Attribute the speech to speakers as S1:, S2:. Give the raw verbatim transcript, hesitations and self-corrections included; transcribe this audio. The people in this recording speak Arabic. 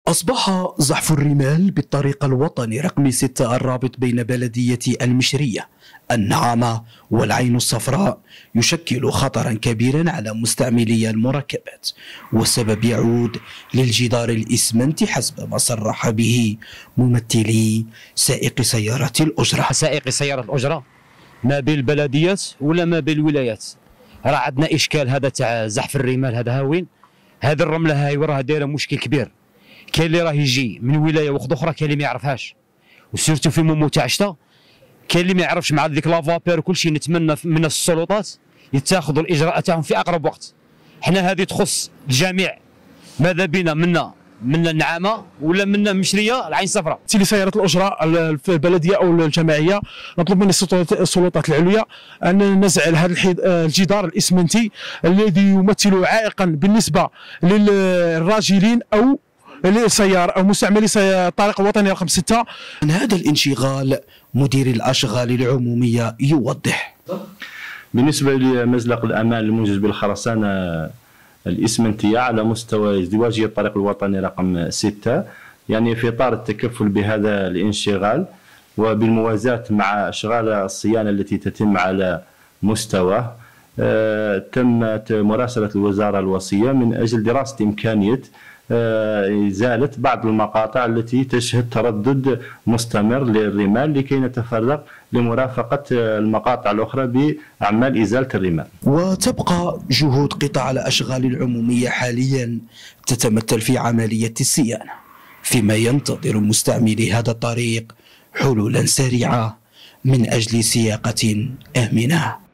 S1: أصبح زحف الرمال بالطريق الوطني رقم ستة الرابط بين بلدية المشرية، النعامة والعين الصفراء يشكل خطرا كبيرا على مستعملي المركبات، والسبب يعود للجدار الإسمنتي حسب ما صرح به ممثلي سائق سيارة الأجرة.
S2: سائق سيارة الأجرة ما بين البلديات ولا ما بين الولايات، راه عندنا إشكال هذا تاع زحف الرمال. هذا هاوين هذه الرملة هاي راه دايرة مشكل كبير. كاين اللي راه يجي من ولايه واحده اخرى، كاين اللي ما يعرفهاش، وسيرتو في مومو تاع الشتا كاين اللي ما يعرفش مع ديك لافابير وكل شيء. نتمنى من السلطات يتخذوا الاجراءات تاعهم في اقرب وقت. حنا هذه تخص الجميع، ماذا بينا منا من النعامه ولا من مشريه العين الصفراء.
S3: سيدي سيارة الأجرة البلدية أو الجماعية، نطلب من السلطات العليا أن نزع هذا الجدار الإسمنتي الذي يمثل عائقا بالنسبة للراجلين أو للسيارة أو مستعملي الطريق الوطني رقم ستة.
S1: عن هذا الانشغال مدير الأشغال العمومية يوضح.
S4: بالنسبة لمزلق الأمان المنجز بالخرسانة الإسمنتية على مستوى ازدواجية الطريق الوطني رقم ستة، يعني في إطار التكفل بهذا الانشغال وبالموازاة مع أشغال الصيانة التي تتم على مستواه، آه تمت مراسلة الوزارة الوصية من أجل دراسة إمكانية إزالة بعض المقاطع التي تشهد تردد مستمر للرمال لكي نتفرغ لمرافقة المقاطع الأخرى بأعمال إزالة الرمال.
S1: وتبقى جهود قطاع الأشغال العمومية حاليا تتمثل في عملية الصيانة، فيما ينتظر مستعملي هذا الطريق حلولا سريعة من أجل سياقة آمنة.